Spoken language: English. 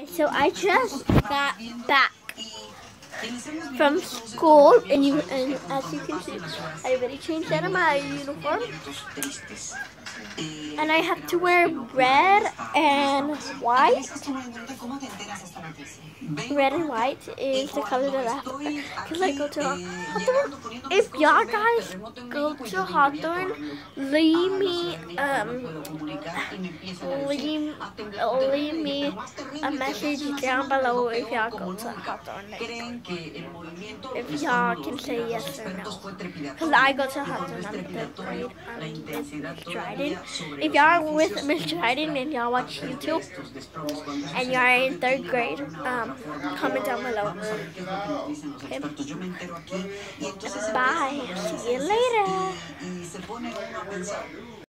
So I just got back from school, and as you can see, I already changed out of my uniform, and I have to wear red and white. Red and white is the color that I have to wear because I go to Hawthorne. If y'all guys go to Hawthorne, leave me a message down below if y'all go to Hawthorne. If y'all can say yes or no. Because I go to Hawthorne. I'm in 3rd grade. I'm with Miss Dryden. If y'all are with Miss Dryden and y'all watch YouTube and y'all in 3rd grade, comment down below. Okay. Bye. See you later.